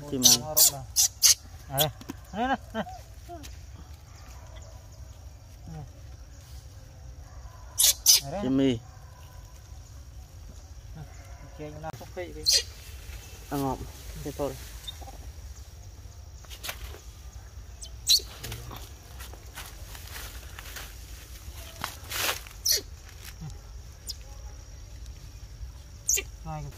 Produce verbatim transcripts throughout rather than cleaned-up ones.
chim này này Jimmy chơi nào phúc vị đi ăn ngọm thế thôi hai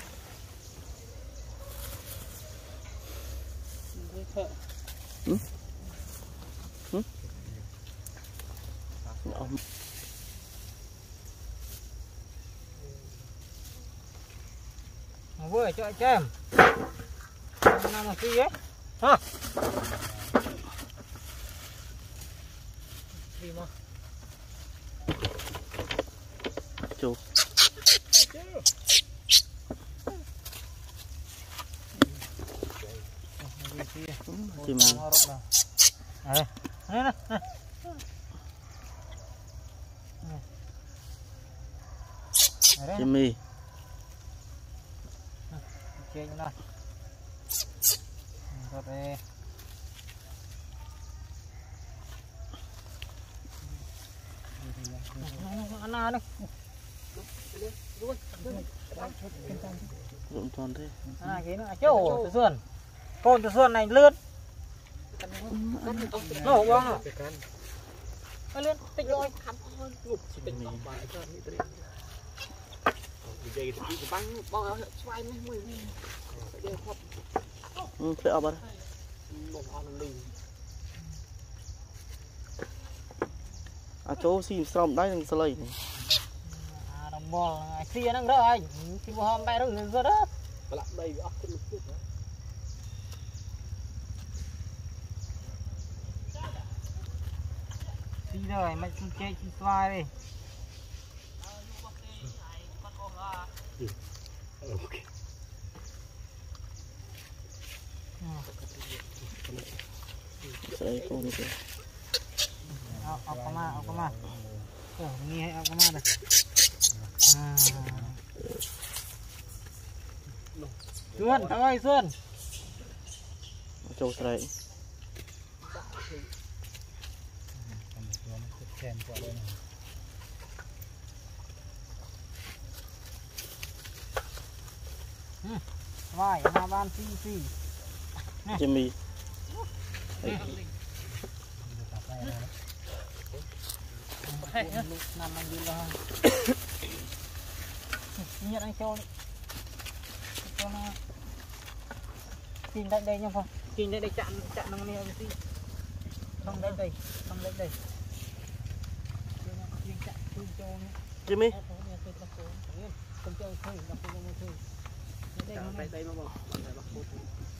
cái ừ? Ừ? Ông vừa cho cho em làm một gì ấy hả đi mà chú chim này này này Jimmy chơi như này rồi đây ăn nào đây rụng tròn thế à cái nữa chỗ từ xuân con từ xuân này lướt nổ bong à nó lên tích rồi ừ phải ao bớt à chỗ xì xong đấy đừng sợi à đồng bò xì nó rồi xì bò hôm bay nó rồi đó đây xì rồi mày xì chơi xì xoay đi ok sợi con kìa ao ao cá ma ao cá ma nghe ao cá ma này à Xuân thằng ơi Xuân châu sợi vai na ban xì xì Jimmy nằm anh đi lo nhận anh cho cho nó xin đây đây nha con xin đây đây chặn chặn nó này gì không đây đây không đây đây Jimmy không cho thôi đọc không thôi đây đây nó bỏ đây nó bỏ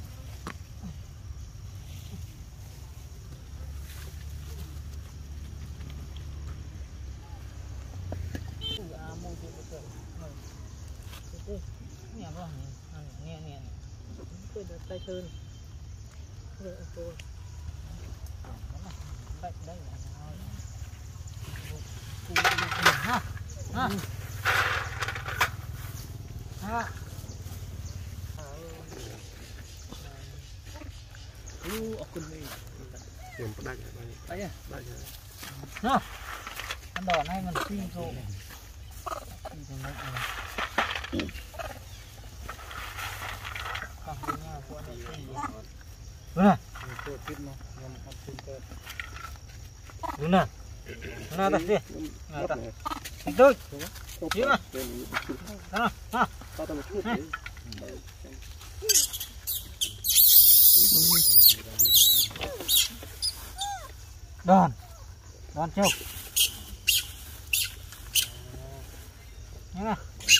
nghe không nghe nghe tôi được tay sơn rồi tôi đây đây ha ha ha u ở con này tiền có đắt đấy à đắt ha ăn đỏ này mình xin rồi Luna, Luna, Luna tak sih, tak, itu, iya, ah, ah, Don, Don chụp, nha.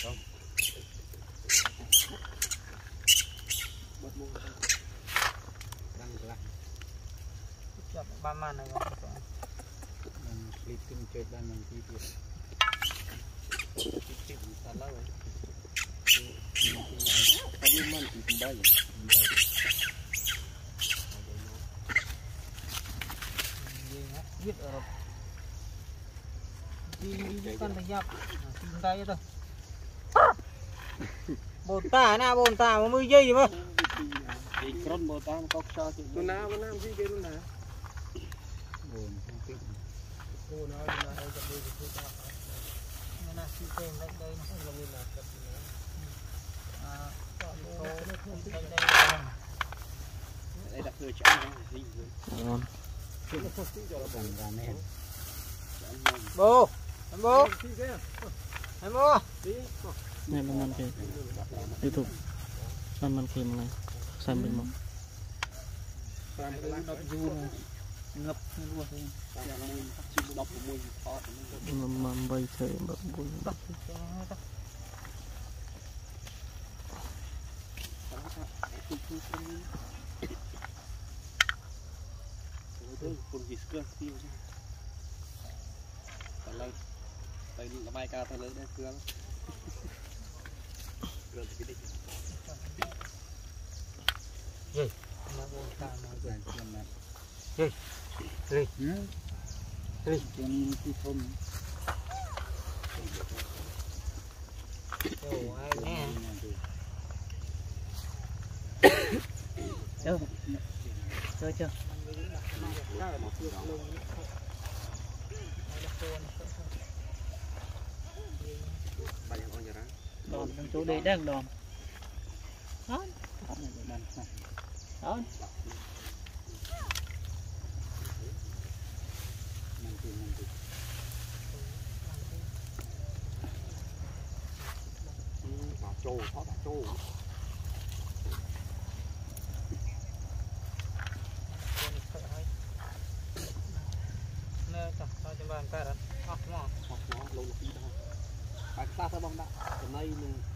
Ba man này rồi. Mình clip tin chơi ban mình đi được. Clip ta lâu rồi. Có biết man thì cũng bao giờ. Biết rồi. Đi đi con phải nhập. Tìm tay thôi. Bồn tả na bồn tả mà mươi giây mà. đi con mô tam có sao thì tôi nào nào gì cái luôn hả buồn cái cô nói là đâyจะđi cái đó nên là xin thêm đây đây nó là như là cái à cô đây đây đây đặt hơi chán gì ngon bố bố em bố này mình ăn kì YouTube mình ăn kì này xem bên mông ngập luôn mà mà bay chơi mà buồn con gì cơ tiêu tay lên tay là bay ca tay lớn đấy cương cương thì cái gì nó vô ta nói gì gì gì gì chuyện gì thôn ồ ai nè đâu chơi chưa đòn trong chỗ đây đang đòn đó đó trâu có bà trâu nè chặt cho bạn cái đó học mỏ học nó lâu đi đâu bà ta sao bông đã hôm nay mình